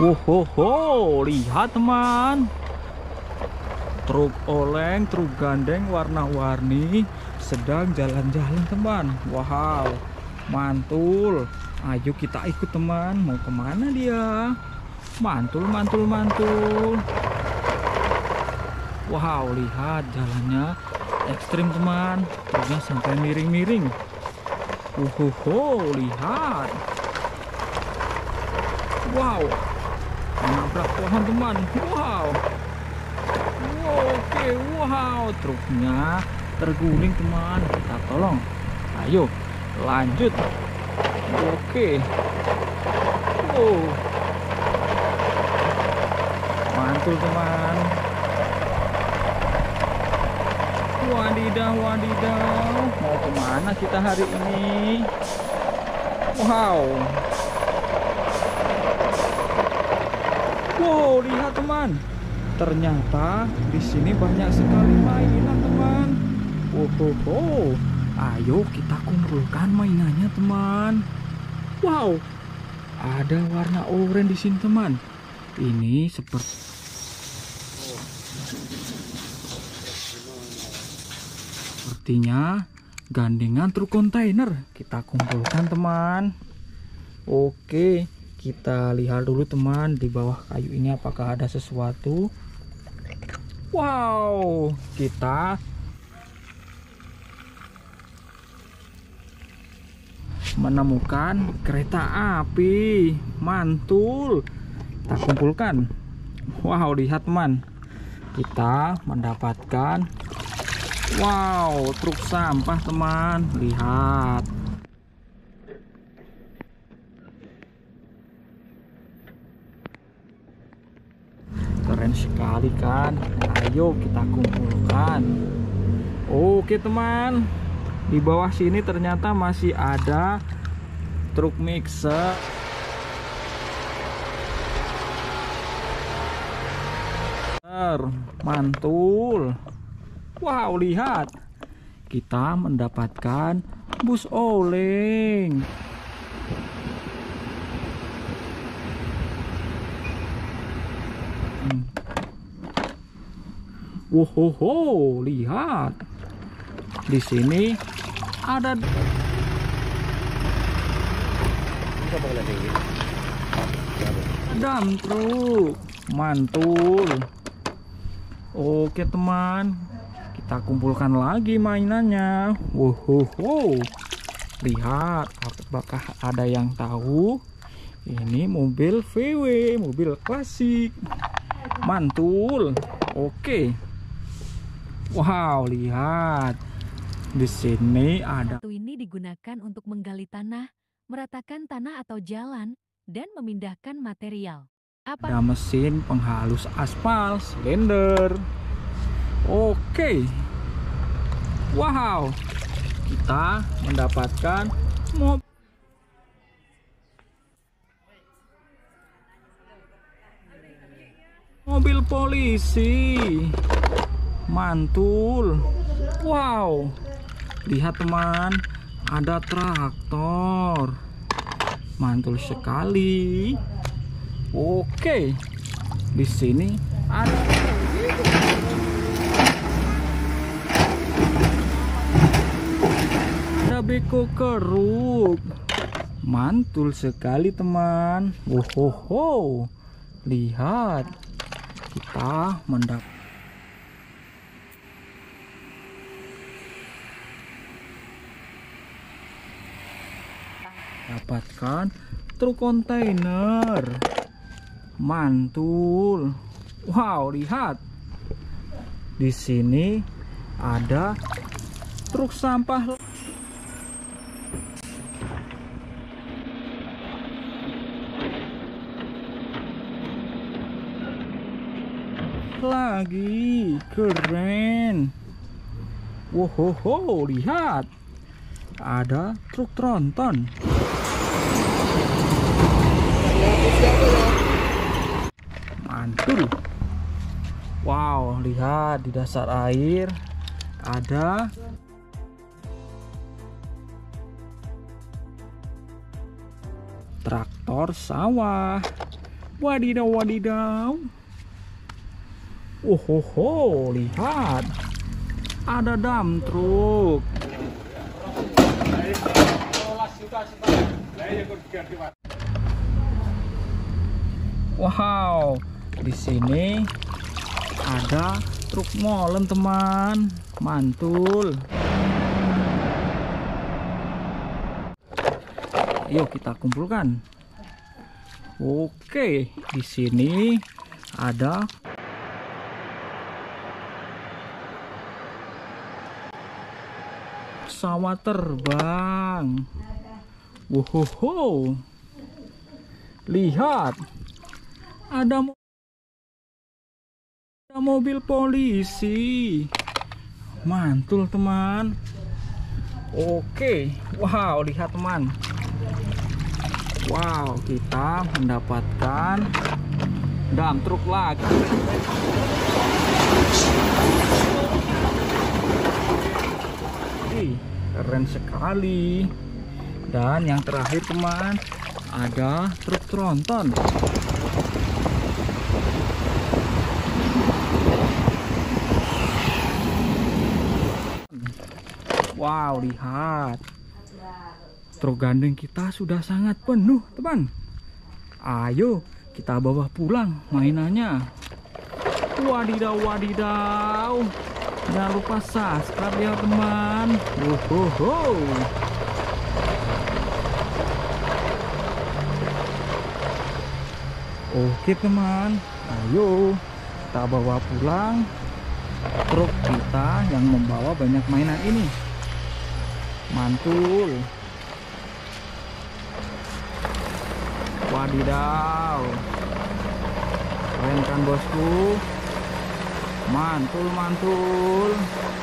Wohoho, lihat teman. Truk oleng, truk gandeng warna-warni sedang jalan-jalan teman. Wow, mantul. Ayo kita ikut teman. Mau kemana dia? Mantul, mantul, mantul. Wow, lihat jalannya ekstrim teman. Truknya sampai miring-miring. Wohoho, lihat. Wow, menabrak pohon teman. Wow. Oke, wow, truknya terguling teman. Kita tolong. Ayo, lanjut. Oke. Oh, mantul teman. Wadidaw, wadidaw. Mau kemana kita hari ini? Wow. Wow, lihat teman. Ternyata di sini banyak sekali mainan teman. Wow, ayo kita kumpulkan mainannya teman. Wow, ada warna oranye di sini teman. Ini sepertinya gandengan truk kontainer. Kita kumpulkan teman. Oke, kita lihat dulu teman di bawah kayu ini apakah ada sesuatu. Wow, kita menemukan kereta api. Mantul. Kita kumpulkan. Wow, lihat teman. Kita mendapatkan truk sampah teman. Lihat. Keren sekali kan. Ayo kita kumpulkan. Oke teman, di bawah sini ternyata masih ada truk mixer. Mantul. Wow, lihat. Kita mendapatkan bus oleng. Wohoho, lihat. Di sini ada dump truk. Mantul. Oke teman, kita kumpulkan lagi mainannya. Wohoho, lihat. Apakah ada yang tahu? Ini mobil VW, mobil klasik. Mantul. Oke. Wow, lihat. Di sini ada. Ini digunakan untuk menggali tanah, meratakan tanah atau jalan, dan memindahkan material. Ada mesin penghalus aspal, silinder. Oke. Wow. Kita mendapatkan mobil polisi. Mantul. Wow, lihat teman, ada traktor. Mantul sekali. Oke, di sini ada beko keruk. Mantul sekali teman. Wohoho, lihat. Kita dapatkan truk kontainer. Mantul. Wow, lihat. Di sini ada truk sampah. Lagi keren. Wohoho, lihat. Ada truk tronton. Mantul. Wow, lihat di dasar air ada traktor sawah. Wadidaw, wadidaw. Lihat. Ada dump truk. Wow, di sini ada truk molen teman, mantul. Yuk kita kumpulkan. Oke, di sini ada pesawat terbang. Lihat, ada mobil polisi. Mantul teman. Oke, wow, lihat teman. Wow, kita mendapatkan dump truk lagi. Keren sekali. Dan yang terakhir teman, ada truk tronton. Wow, lihat. Truk gandeng kita sudah sangat penuh teman. Ayo kita bawa pulang mainannya. Wadidaw, wadidaw. Jangan lupa subscribe ya teman. Oke teman, ayo kita bawa pulang truk kita yang membawa banyak mainan ini. Mantul. Wadidaw, keren kan bosku? Mantul, mantul.